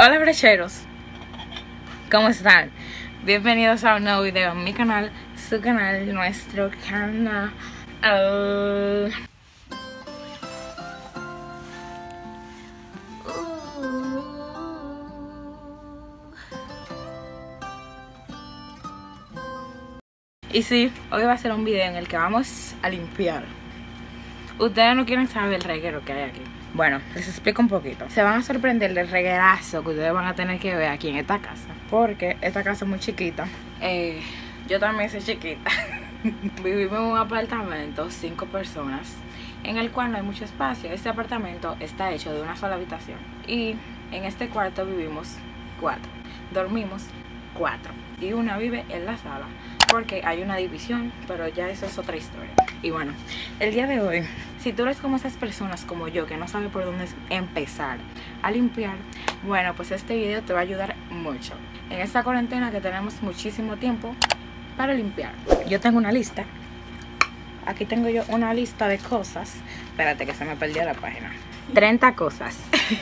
Hola brecheros, ¿cómo están? Bienvenidos a un nuevo video en mi canal, su canal, nuestro canal. Y sí, hoy va a ser un video en el que vamos a limpiar. Ustedes no quieren saber el reguero que hay aquí. Bueno, les explico un poquito. Se van a sorprender del reguerazo que ustedes van a tener que ver aquí en esta casa, porque esta casa es muy chiquita. Yo también soy chiquita. Vivimos en un apartamento, 5 personas, en el cual no hay mucho espacio. Este apartamento está hecho de una sola habitación. Y en este cuarto vivimos 4. Dormimos 4. Y una vive en la sala, porque hay una división, pero ya eso es otra historia. Y bueno, el día de hoy, si tú eres como esas personas como yo que no sabe por dónde empezar a limpiar, bueno, pues este video te va a ayudar mucho en esta cuarentena que tenemos muchísimo tiempo para limpiar. Yo tengo una lista. Aquí tengo yo una lista de cosas. Espérate que se me perdió la página. 30 cosas.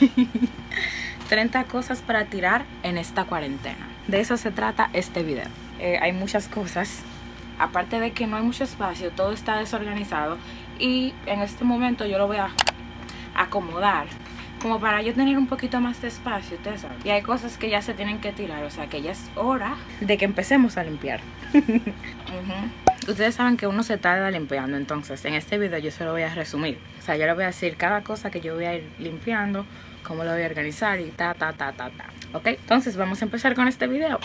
30 cosas para tirar en esta cuarentena. De eso se trata este video. Hay muchas cosas. Aparte de que no hay mucho espacio, todo está desorganizado. Y en este momento yo lo voy a acomodar como para yo tener un poquito más de espacio, ustedes saben. Y hay cosas que ya se tienen que tirar, o sea que ya es hora de que empecemos a limpiar. Ustedes saben que uno se tarda limpiando, entonces en este video yo se lo voy a resumir. O sea, yo les voy a decir cada cosa que yo voy a ir limpiando, cómo lo voy a organizar y ¿Ok? Entonces vamos a empezar con este video.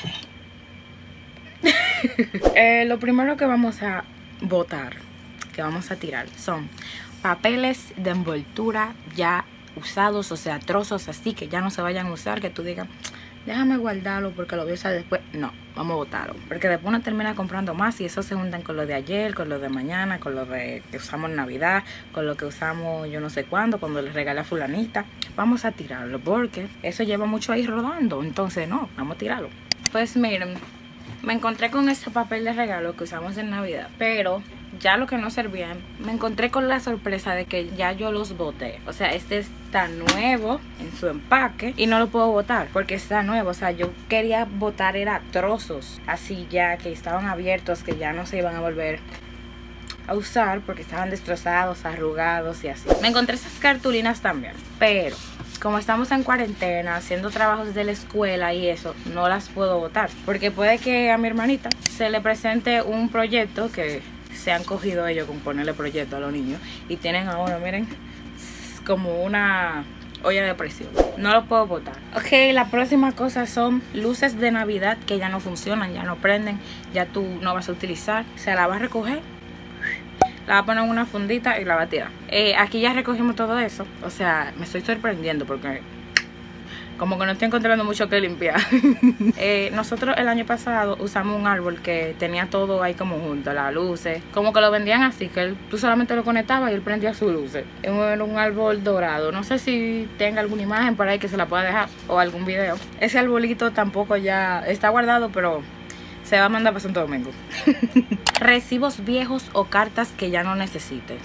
Lo primero que vamos a botar, que vamos a tirar, son papeles de envoltura ya usados, o sea, trozos así que ya no se vayan a usar, que tú digas, déjame guardarlo porque lo voy a usar después. No, vamos a botarlo, porque después uno termina comprando más y eso se juntan con lo de ayer, con lo de mañana, con lo de que usamos en Navidad, con lo que usamos yo no sé cuándo, cuando les regalé a fulanita. Vamos a tirarlo porque eso lleva mucho ahí rodando, entonces no, vamos a tirarlo. Pues miren, me encontré con ese papel de regalo que usamos en Navidad, pero ya lo que no servían, me encontré con la sorpresa de que ya yo los boté. O sea, este está nuevo en su empaque y no lo puedo botar porque está nuevo. O sea, yo quería botar era trozos así ya que estaban abiertos, que ya no se iban a volver a usar porque estaban destrozados, arrugados y así. Me encontré esas cartulinas también, pero como estamos en cuarentena, haciendo trabajos de la escuela y eso, no las puedo botar. Porque puede que a mi hermanita se le presente un proyecto que se han cogido ellos con ponerle proyecto a los niños. Y tienen ahora, miren, como una olla de presión. No lo puedo botar. Ok, la próxima cosa son luces de Navidad que ya no funcionan, ya no prenden, ya tú no vas a utilizar. Se la va a recoger, la va a poner en una fundita y la va a tirar. Aquí ya recogimos todo eso. O sea, me estoy sorprendiendo porque como que no estoy encontrando mucho que limpiar. Nosotros el año pasado usamos un árbol que tenía todo ahí como junto, las luces. Como que lo vendían así, que tú solamente lo conectabas y él prendía sus luces. Era un árbol dorado. No sé si tenga alguna imagen por ahí que se la pueda dejar o algún video. Ese arbolito tampoco ya está guardado, pero se va a mandar para Santo Domingo. Recibos viejos o cartas que ya no necesites.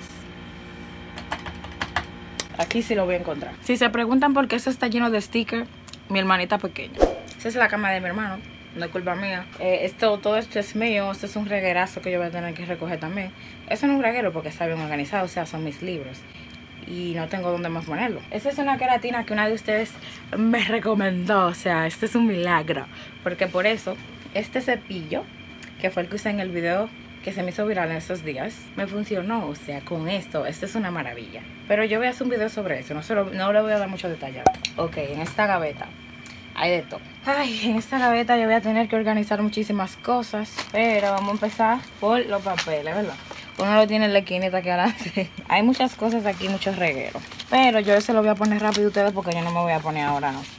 Aquí sí lo voy a encontrar. Si se preguntan por qué eso está lleno de stickers, mi hermanita pequeña. Esa es la cama de mi hermano, no es culpa mía. Todo esto es mío, esto es un reguerazo que yo voy a tener que recoger también. Eso no es un reguero porque está bien organizado, o sea, son mis libros. Y no tengo dónde más ponerlo. Esta es una queratina que una de ustedes me recomendó, o sea, este es un milagro. Porque por eso, este cepillo, que fue el que usé en el video que se me hizo viral en estos días, me funcionó. O sea, con esto es una maravilla. Pero yo voy a hacer un video sobre eso, no le voy a dar mucho detalle. Ok, en esta gaveta hay de todo. Ay, en esta gaveta yo voy a tener que organizar muchísimas cosas, pero vamos a empezar por los papeles, ¿verdad? Uno lo tiene en la esquinita aquí adelante. Hay muchas cosas aquí, muchos regueros, pero yo se lo voy a poner rápido a ustedes porque yo no me voy a poner ahora, no.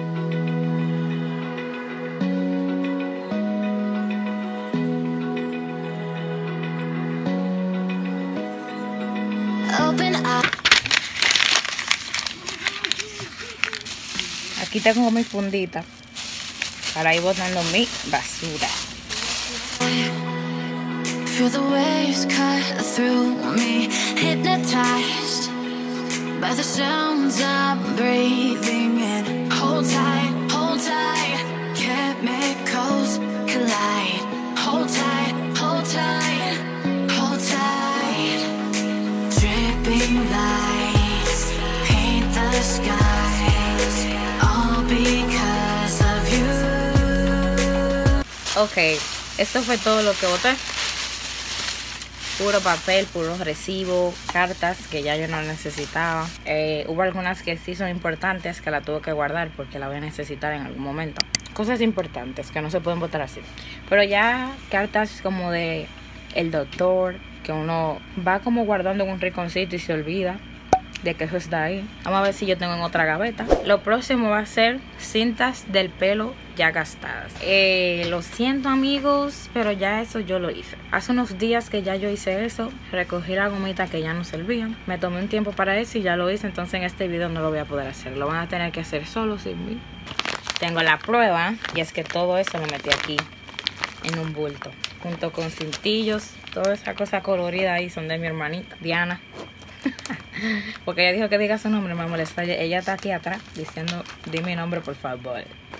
Aquí tengo mi fundita para ir botando mi basura. Feel the waves cut through me, hypnotized by the sounds I'm breathing in. Hold tight. Ok, esto fue todo lo que boté. Puro papel, puro recibo, cartas que ya yo no necesitaba. Hubo algunas que sí son importantes que la tuve que guardar porque la voy a necesitar en algún momento. Cosas importantes que no se pueden botar así. Pero ya cartas como de el doctor, que uno va como guardando en un rinconcito y se olvida de que eso está ahí. Vamos a ver si yo tengo en otra gaveta. Lo próximo va a ser cintas del pelo ya gastadas. Lo siento, amigos, pero ya eso yo lo hice. Hace unos días que ya yo hice eso. Recogí la gomita que ya no servían. Me tomé un tiempo para eso y ya lo hice. Entonces en este video no lo voy a poder hacer. Lo van a tener que hacer solo sin mí. Tengo la prueba y es que todo eso lo metí aquí en un bulto junto con cintillos. Toda esa cosa colorida ahí son de mi hermanita Diana. Porque ella dijo que diga su nombre, me molesta. Ella está aquí atrás diciendo, di mi nombre por favor.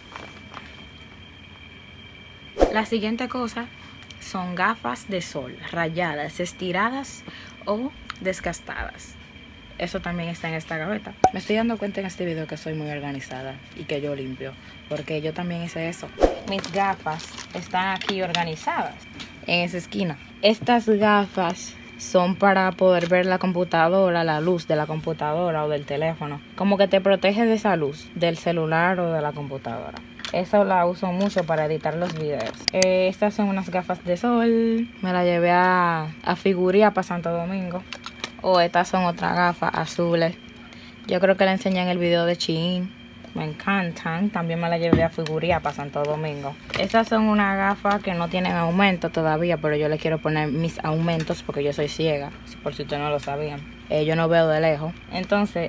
La siguiente cosa son gafas de sol rayadas, estiradas o desgastadas. Eso también está en esta gaveta. Me estoy dando cuenta en este video que soy muy organizada y que yo limpio, porque yo también hice eso. Mis gafas están aquí organizadas en esa esquina. Estas gafas son para poder ver la computadora, la luz de la computadora o del teléfono. Como que te protege de esa luz del celular o de la computadora. Eso la uso mucho para editar los videos. Estas son unas gafas de sol. Me las llevé a Figuría para Santo Domingo. O estas son otras gafas azules. Yo creo que la enseñé en el video de Shein. Me encantan. También me la llevé a Figuría para Santo Domingo. Estas son unas gafas que no tienen aumento todavía, pero yo le quiero poner mis aumentos porque yo soy ciega, por si ustedes no lo sabían. Yo no veo de lejos. Entonces,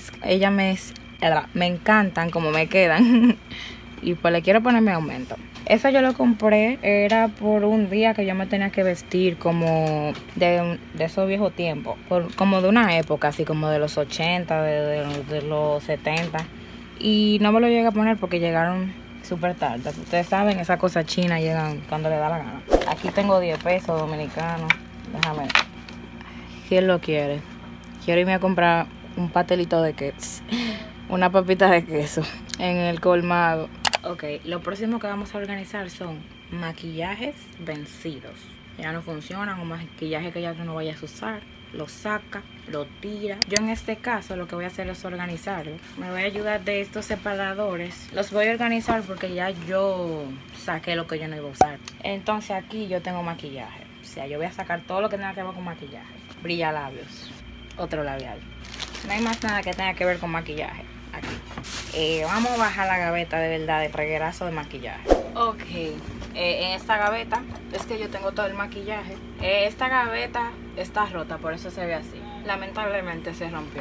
me encantan como me quedan. Y pues le quiero poner mi aumento. Eso yo lo compré, era por un día que yo me tenía que vestir como de esos viejos tiempos. Como de una época, así como de los 80, de los 70. Y no me lo llegué a poner porque llegaron súper tarde. Ustedes saben, esas cosas chinas llegan cuando le da la gana. Aquí tengo 10 pesos dominicanos. Déjame ver. ¿Quién lo quiere? Quiero irme a comprar un pastelito de queso. Una papita de queso en el colmado. Ok, lo próximo que vamos a organizar son maquillajes vencidos. Ya no funcionan, o maquillaje que ya tú no vayas a usar. Lo saca, lo tira. Yo en este caso lo que voy a hacer es organizarlo. Me voy a ayudar de estos separadores. Los voy a organizar porque ya yo saqué lo que yo no iba a usar. Entonces aquí yo tengo maquillaje. O sea, yo voy a sacar todo lo que tenga que ver con maquillaje. Brilla labios, otro labial. No hay más nada que tenga que ver con maquillaje aquí. Vamos a bajar la gaveta de verdad de reguerazo de maquillaje. Ok, en esta gaveta es que yo tengo todo el maquillaje. Esta gaveta está rota, por eso se ve así. Lamentablemente se rompió.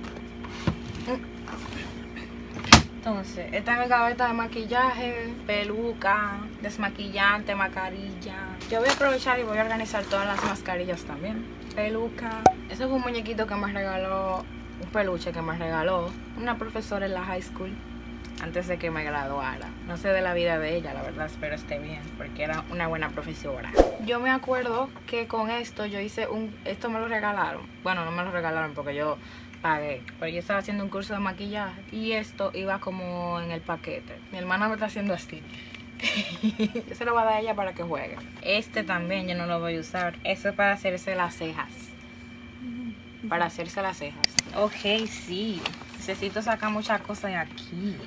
Entonces, esta es mi gaveta de maquillaje, peluca, desmaquillante, mascarilla. Yo voy a aprovechar y voy a organizar todas las mascarillas también. Peluca. Ese fue un muñequito que me regaló, un peluche que me regaló una profesora en la high school antes de que me graduara. No sé de la vida de ella, la verdad, espero esté bien, porque era una buena profesora. Yo me acuerdo que con esto yo hice esto me lo regalaron. Bueno, no me lo regalaron porque yo pagué, pero yo estaba haciendo un curso de maquillaje y esto iba como en el paquete. Mi hermana me está haciendo así. Yo se lo voy a dar a ella para que juegue. Este también yo no lo voy a usar. Eso es para hacerse las cejas. Para hacerse las cejas. Ok, sí. Necesito sacar muchas cosas de aquí.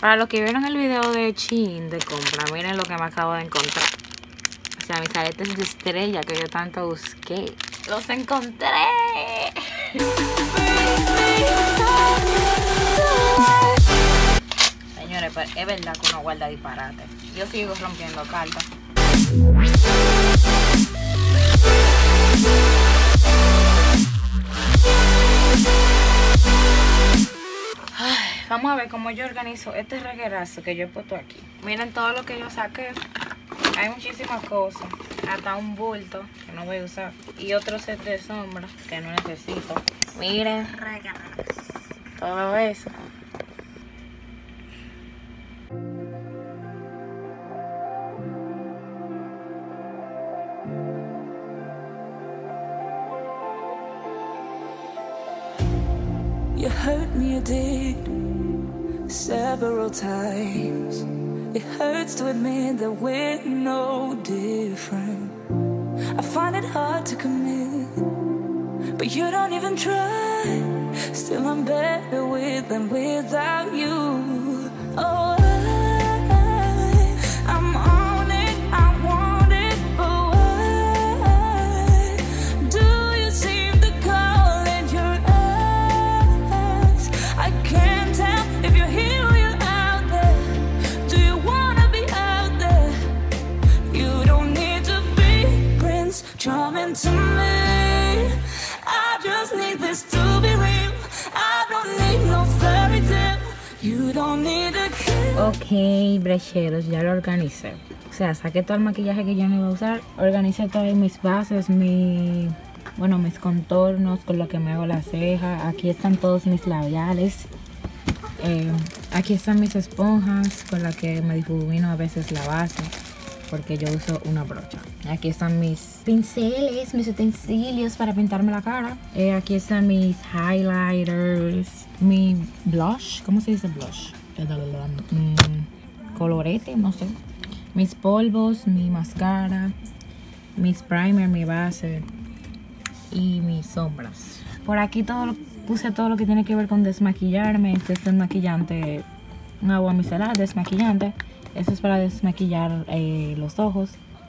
Para los que vieron el video de Shein de compra, miren lo que me acabo de encontrar. O sea, mis aretes de estrella que yo tanto busqué. ¡Los encontré! Señores, pero es verdad que uno guarda disparate. Yo sigo rompiendo cartas. Vamos a ver cómo yo organizo este reguerazo que yo he puesto aquí. Miren todo lo que yo saqué. Hay muchísimas cosas. Hasta un bulto que no voy a usar. Y otro set de sombras que no necesito. Miren, regazo. Todo eso. You hurt me, you did, several times. It hurts to admit that we're no different. I find it hard to commit, but you don't even try. Still I'm better with than without you. Oh, I'm on it, I want it, but why do you seem to call in your eyes? I can't tell if you're here or you're out there. Do you wanna be out there? You don't need to be Prince Charming to me. I just need this to be real. I don't need no fairy tale. You don't need a kiss. Ok, brecheros, ya lo organicé. O sea, saqué todo el maquillaje que yo no iba a usar. Organicé todas mis bases, mis contornos con lo que me hago la ceja. Aquí están todos mis labiales. Aquí están mis esponjas con las que me difumino a veces la base, porque yo uso una brocha. Aquí están mis pinceles, mis utensilios para pintarme la cara. Aquí están mis highlighters, mi blush, ¿cómo se dice blush? Colorete, no sé. Mis polvos, mi máscara, mis primer, mi base y mis sombras. Por aquí puse todo lo que tiene que ver con desmaquillarme. Este es desmaquillante, un agua micelar desmaquillante. Este es para desmaquillar los ojos.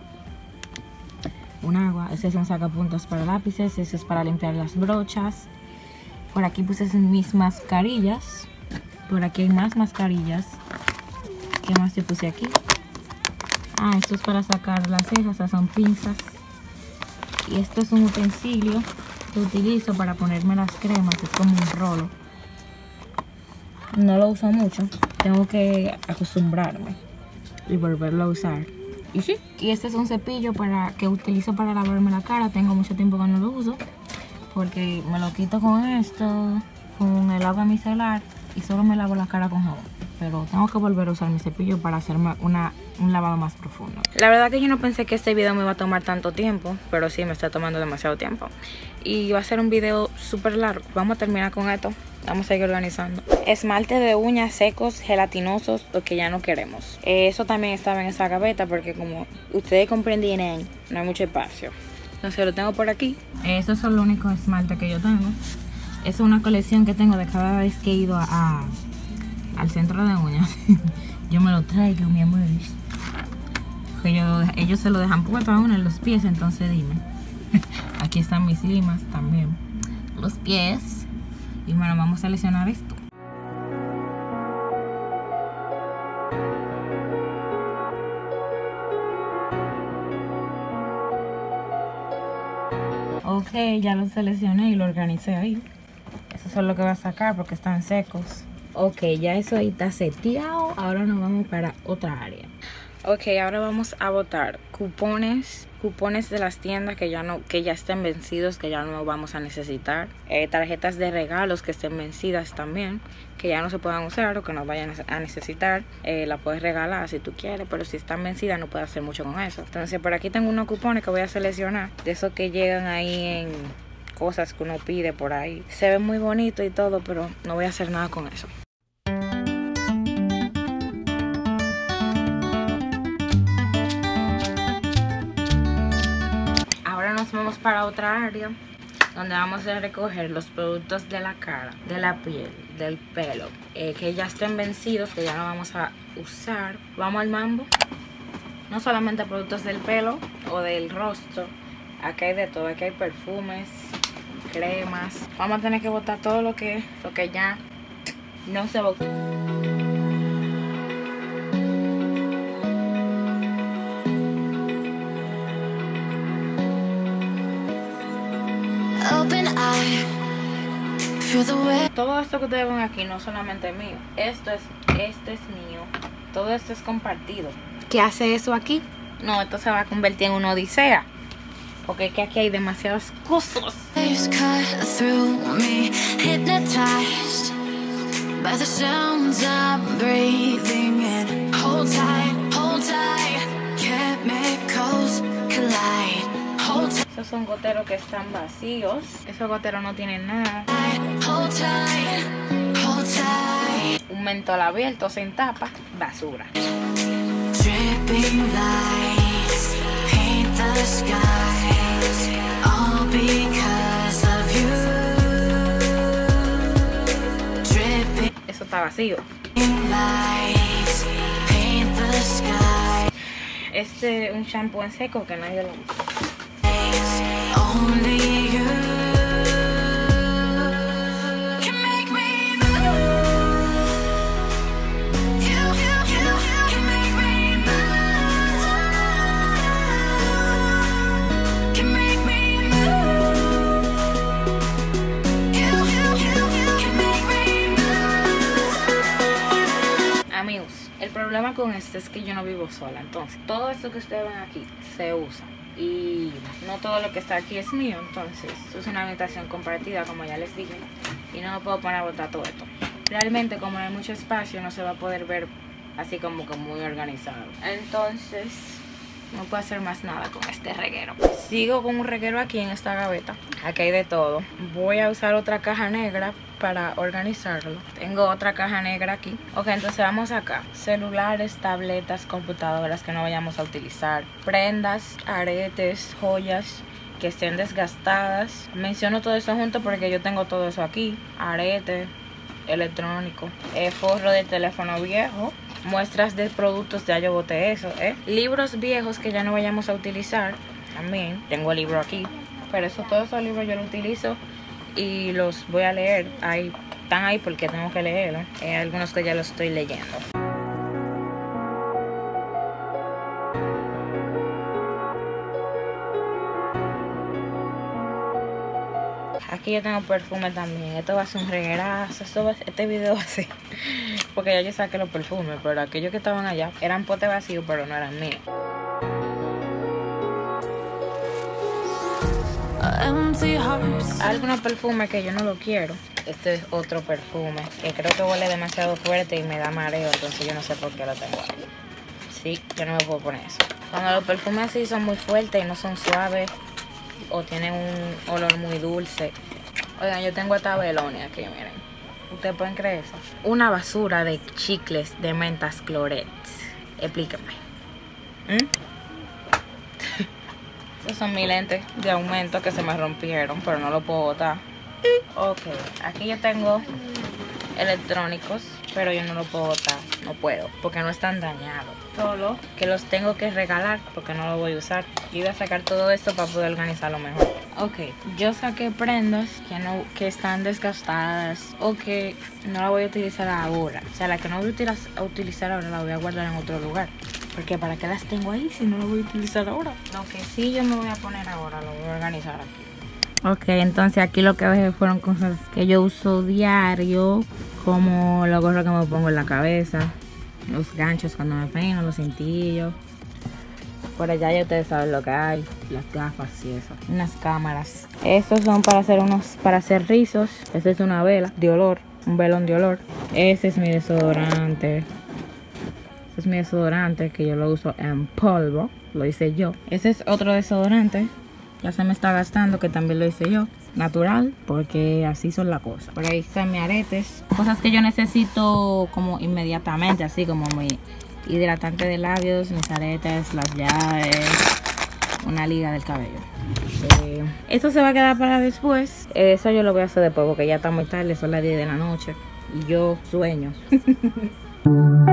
Un agua. Este es un sacapuntas para lápices. Este es para limpiar las brochas. Por aquí puse mis mascarillas. Por aquí hay más mascarillas. ¿Qué más yo puse aquí? Esto es para sacar las cejas. Estas son pinzas. Y esto es un utensilio que utilizo para ponerme las cremas. Es como un rolo. No lo uso mucho. Tengo que acostumbrarme y volverlo a usar. Y sí. Y este es un cepillo que utilizo para lavarme la cara. Tengo mucho tiempo que no lo uso, porque me lo quito con esto, con el agua micelar, y solo me lavo la cara con jabón. Pero tengo que volver a usar mi cepillo para hacerme un lavado más profundo. La verdad que yo no pensé que este video me iba a tomar tanto tiempo, pero sí me está tomando demasiado tiempo. Y va a ser un video súper largo. Vamos a terminar con esto. Vamos a seguir organizando. Esmalte de uñas secos, gelatinosos o que ya no queremos. Eso también estaba en esa gaveta porque, como ustedes comprendieron, no hay mucho espacio. Entonces lo tengo por aquí. Estos son los únicos esmaltes que yo tengo. Es una colección que tengo de cada vez que he ido al centro de uñas. Yo me lo traigo, mi amor. Ellos se lo dejan puesto a uno en los pies, entonces dime. Aquí están mis limas también. Los pies. Y bueno, vamos a seleccionar esto. Ok, ya lo seleccioné y lo organicé ahí. Eso es lo que voy a sacar porque están secos. Ok, ya eso ahí está seteado. Ahora nos vamos para otra área. Ok, ahora vamos a botar cupones de las tiendas que ya estén vencidos, que ya no vamos a necesitar. Tarjetas de regalos que estén vencidas también, que ya no se puedan usar o que no vayan a necesitar. La puedes regalar si tú quieres, pero si están vencidas no puedes hacer mucho con eso. Entonces por aquí tengo unos cupones que voy a seleccionar, de esos que llegan ahí en cosas que uno pide por ahí. Se ve muy bonito y todo, pero no voy a hacer nada con eso. Vamos para otra área. donde vamos a recoger los productos de la cara, de la piel, del pelo, que ya estén vencidos, que ya no vamos a usar. Vamos al mambo. No solamente productos del pelo o del rostro, aquí hay de todo, aquí hay perfumes, cremas. Vamos a tener que botar todo lo que ya no se botó. Open eye, feel the way. Todo esto que ustedes ven aquí no solamente es mío, esto es mío, todo esto es compartido. ¿Qué hace eso aquí? No, esto se va a convertir en una odisea, porque es que aquí hay demasiadas cosas. Waves cut through me, hypnotized by the sounds I'm breathing in. Hold tight, chemicals collide. Hold tight, Esos son goteros que están vacíos. Esos goteros no tienen nada. hold tight, hold tight. Un mentol abierto sin tapa, basura. Dripping lights paint the skies, all because of you. Dripping Eso está vacío. lights paint the sky. Este es un shampoo en seco que nadie lo usa. Only you can make me move. You can make me move. Can make me move. You can make me move. Amigos, el problema con este es que yo no vivo sola. Entonces, todo esto que ustedes ven aquí se usa. Y no todo lo que está aquí es mío. Entonces, esto es una habitación compartida, como ya les dije. Y no me puedo poner a botar todo esto. Realmente, como no hay mucho espacio, no se va a poder ver así como que muy organizado. Entonces, no puedo hacer más nada con este reguero. Sigo con un reguero aquí en esta gaveta. Aquí hay de todo. Voy a usar otra caja negra para organizarlo. Tengo otra caja negra aquí. Ok, entonces vamos acá. Celulares, tabletas, computadoras que no vayamos a utilizar. Prendas, aretes, joyas que estén desgastadas. Menciono todo eso junto porque yo tengo todo eso aquí. Arete, electrónico, forro de teléfono viejo. Muestras de productos, ya yo boté eso, libros viejos que ya no vayamos a utilizar. También tengo el libro aquí, pero todos esos libros yo los utilizo y los voy a leer. Están ahí porque tengo que leerlos. Hay algunos que ya los estoy leyendo. Aquí yo tengo perfume también. Esto va a ser un reguerazo. Este video va a ser porque ya yo saqué los perfumes, pero aquellos que estaban allá eran potes vacíos, pero no eran míos. Empty hearts. Algunos perfumes que yo no lo quiero. Este es otro perfume que creo que huele demasiado fuerte y me da mareo, entonces yo no sé por qué lo tengo ahí. Sí, yo no me puedo poner eso. Cuando los perfumes así son muy fuertes y no son suaves o tienen un olor muy dulce. Oigan, yo tengo esta Belonia aquí, miren. ¿Ustedes pueden creer eso? Una basura de chicles de mentas clorets. Explíquenme. Estos son mis lentes de aumento que se me rompieron, pero no los puedo botar. Ok, aquí yo tengo electrónicos, pero yo no los puedo botar. No puedo, porque no están dañados. Solo que los tengo que regalar porque no los voy a usar. Yo iba a sacar todo esto para poder organizarlo mejor. Ok, yo saqué prendas que están desgastadas o que no la voy a utilizar ahora. O sea, la que no voy a utilizar ahora la voy a guardar en otro lugar. Porque ¿para qué las tengo ahí si no las voy a utilizar ahora? Lo que sí yo me voy a poner ahora, lo voy a organizar aquí. Ok, entonces aquí lo que dejé fueron cosas que yo uso diario, como los gorros que me pongo en la cabeza, los ganchos cuando me peino, los cintillos. Por allá ya ustedes saben lo que hay, las gafas y eso. Unas cámaras. Estos son para hacer rizos. Esta es una vela de olor, un velón de olor. Ese es mi desodorante. Este es mi desodorante que yo lo uso en polvo, lo hice yo. Ese es otro desodorante, ya se me está gastando, que también lo hice yo. Natural, porque así son las cosas. Por ahí están mis aretes. Cosas que yo necesito como inmediatamente, así como mi hidratante de labios, mis aretes, las llaves, una liga del cabello. Esto se va a quedar para después. Eso yo lo voy a hacer después porque ya está muy tarde, son las 10 de la noche. Y yo sueño.